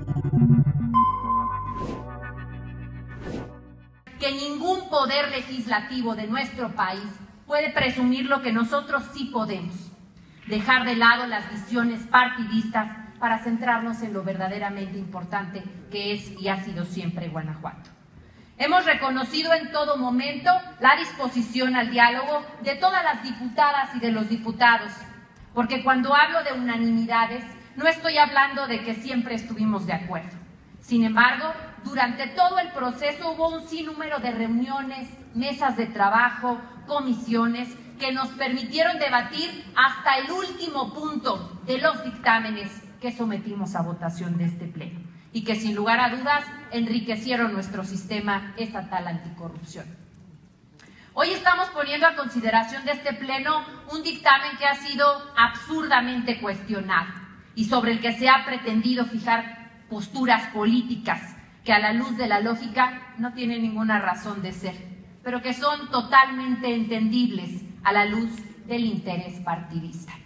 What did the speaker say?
Que ningún poder legislativo de nuestro país puede presumir lo que nosotros sí podemos: dejar de lado las visiones partidistas para centrarnos en lo verdaderamente importante que es y ha sido siempre Guanajuato. Hemos reconocido en todo momento la disposición al diálogo de todas las diputadas y de los diputados, porque cuando hablo de unanimidades no estoy hablando de que siempre estuvimos de acuerdo. Sin embargo, durante todo el proceso hubo un sinnúmero de reuniones, mesas de trabajo, comisiones que nos permitieron debatir hasta el último punto de los dictámenes que sometimos a votación de este pleno y que sin lugar a dudas enriquecieron nuestro sistema estatal anticorrupción. Hoy estamos poniendo a consideración de este pleno un dictamen que ha sido absurdamente cuestionado y sobre el que se ha pretendido fijar posturas políticas que a la luz de la lógica no tienen ninguna razón de ser, pero que son totalmente entendibles a la luz del interés partidista.